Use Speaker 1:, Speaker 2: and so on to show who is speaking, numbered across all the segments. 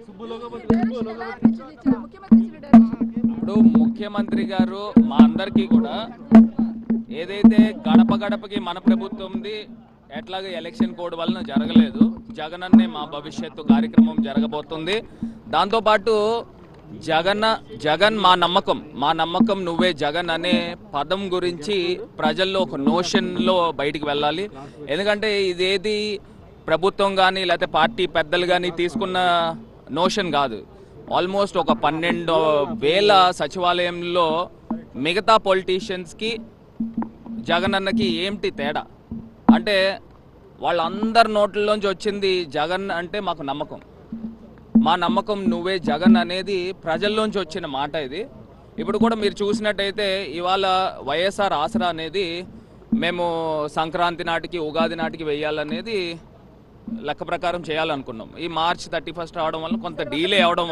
Speaker 1: ఇప్పుడు ముఖ్యమంత్రి గారు మా అందరికీ కూడా ఏదైతే గడప గడపకి మన ప్రభుత్వంది ఎట్లాగా ఎలక్షన్ కోడ్ వలన జరగలేదు, జగనన్నే మా భవిష్యత్తు కార్యక్రమం జరగబోతుంది. దాంతోపాటు జగన్ మా నమ్మకం నువ్వే జగన్ అనే పదం గురించి ప్రజల్లో ఒక నోషన్లో బయటికి వెళ్ళాలి. ఎందుకంటే ఇదేది ప్రభుత్వం కానీ లేకపోతే పార్టీ పెద్దలు కానీ తీసుకున్న నోషన్ కాదు. ఆల్మోస్ట్ ఒక 12,000 సచివాలయంలో మిగతా పొలిటీషియన్స్కి జగనన్నకి ఏంటి తేడా అంటే వాళ్ళందరి నోట్లలోంచి వచ్చింది జగన్ అంటే మాకు నమ్మకం, మా నమ్మకం నువ్వే జగన్ అనేది ప్రజల్లోంచి వచ్చిన మాట ఇది. ఇప్పుడు కూడా మీరు చూసినట్టయితే ఇవాళ వైఎస్ఆర్ ఆసరా అనేది మేము సంక్రాంతి నాటికి ఉగాది నాటికి వేయాలనేది లెక్క ప్రకారం చేయాలనుకున్నాం. ఈ మార్చ్ 31 రావడం వలన కొంత డీలే అవడం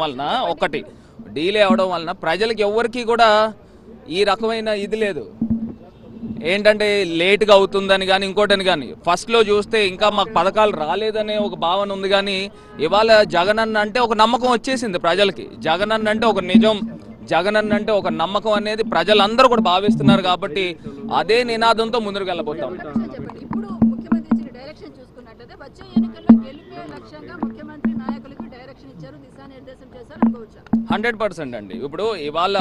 Speaker 1: వలన ప్రజలకు ఎవరికి కూడా ఈ రకమైన ఇది లేదు, ఏంటంటే లేట్గా అవుతుందని కానీ ఇంకోటని కానీ. ఫస్ట్లో చూస్తే ఇంకా మాకు పథకాలు రాలేదనే ఒక భావన ఉంది, కానీ ఇవాళ జగనన్న అంటే ఒక నమ్మకం వచ్చేసింది ప్రజలకి. జగనన్న అంటే ఒక నిజం, జగనన్న అంటే ఒక నమ్మకం అనేది ప్రజలందరూ కూడా భావిస్తున్నారు. కాబట్టి అదే నినాదంతో ముందుకు వెళ్ళబోతాం. 100% అండి. ఇప్పుడు ఇవాళ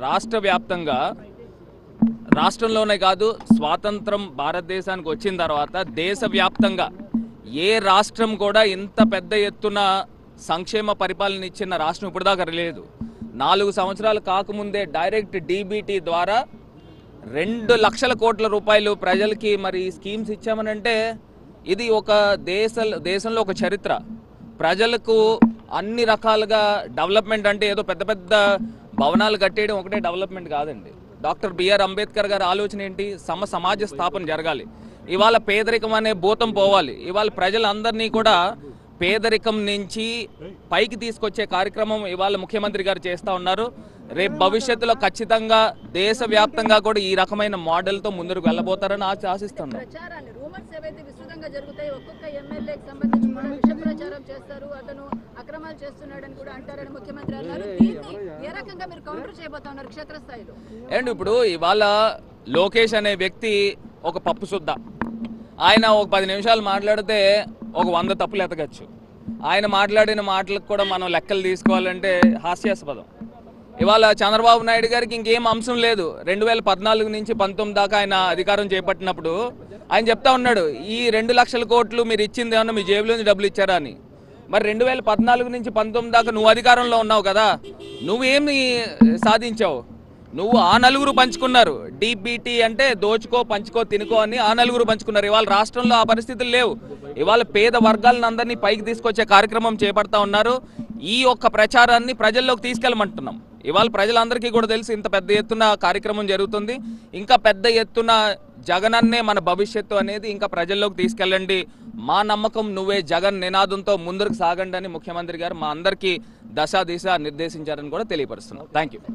Speaker 1: రాష్ట్రంలోనే కాదు, స్వాతంత్రం భారతదేశానికి వచ్చిన తర్వాత దేశవ్యాప్తంగా ఏ రాష్ట్రం కూడా ఇంత పెద్ద ఎత్తున సంక్షేమ పరిపాలన ఇచ్చిన రాష్ట్రం ఇప్పుడు దాకా లేదు. 4 సంవత్సరాలు కాకముందే డైరెక్ట్ డీబీటీ ద్వారా 2 లక్షల కోట్ల రూపాయలు ప్రజలకి మరి స్కీమ్స్ ఇచ్చామనంటే ఇది ఒక దేశంలో ఒక చరిత్ర. ప్రజలకు అన్ని రకాలుగా డెవలప్మెంట్ అంటే ఏదో పెద్ద పెద్ద భవనాలు కట్టేయడం ఒకటే డెవలప్మెంట్ కాదండి. డాక్టర్ బిఆర్ అంబేద్కర్ గారి ఆలోచన ఏంటి? సమాజ స్థాపన జరగాలి. ఇవాళ పేదరికం అనే భూతం పోవాలి. ఇవాళ ప్రజలందరినీ కూడా పేదరికం నుంచి పైకి తీసుకొచ్చే కార్యక్రమం ఇవాళ ముఖ్యమంత్రి గారు చేస్తూ ఉన్నారు. రేపు భవిష్యత్తులో ఖచ్చితంగా దేశవ్యాప్తంగా కూడా ఈ రకమైన మోడల్తో ముందుకు వెళ్ళబోతారని ఆశిస్తున్నాం. అండ్ ఇప్పుడు ఇవాళ లోకేష్ అనే వ్యక్తి ఒక పప్పు సుద్ద, ఆయన ఒక 10 నిమిషాలు మాట్లాడితే ఒక 100 తప్పులు ఎతకచ్చు. ఆయన మాట్లాడిన మాటలకు కూడా మనం లెక్కలు తీసుకోవాలంటే హాస్యాస్పదం. ఇవాళ చంద్రబాబు నాయుడు గారికి ఇంకేం అంశం లేదు. 2014 నుంచి 19 దాకా ఆయన అధికారం చేపట్టినప్పుడు ఆయన చెప్తా ఉన్నాడు, ఈ 2 లక్షల కోట్లు మీరు ఇచ్చింది ఏమన్నా మీ జేబులోంచి డబ్బులు ఇచ్చారా అని. మరి 2014 నుంచి 19 దాకా నువ్వు అధికారంలో ఉన్నావు కదా, నువ్వేమి సాధించావు? నువ్వు ఆ నలుగురు పంచుకున్నారు. డీబీటీ అంటే దోచుకో పంచుకో తినుకో అని ఆ నలుగురు పంచుకున్నారు. ఇవాళ రాష్ట్రంలో ఆ పరిస్థితులు లేవు. ఇవాళ పేద వర్గాలను అందరినీ పైకి తీసుకొచ్చే కార్యక్రమం చేపడతా ఉన్నారు. ఈ ఒక్క ప్రచారాన్ని ప్రజల్లోకి తీసుకెళ్ళమంటున్నాం. ఇవాళ ప్రజలందరికీ కూడా తెలిసి ఇంత పెద్ద ఎత్తున కార్యక్రమం జరుగుతుంది. ఇంకా పెద్ద ఎత్తున జగనన్నే మన భవిష్యత్తు అనేది ఇంకా ప్రజల్లోకి తీసుకెళ్ళండి, మా నమ్మకం నువ్వే జగన్ నినాదంతో ముందుకు సాగండి అని ముఖ్యమంత్రి గారు మా అందరికీ దశ దిశ నిర్దేశించారని కూడా తెలియపరుస్తున్నాం. Thank you.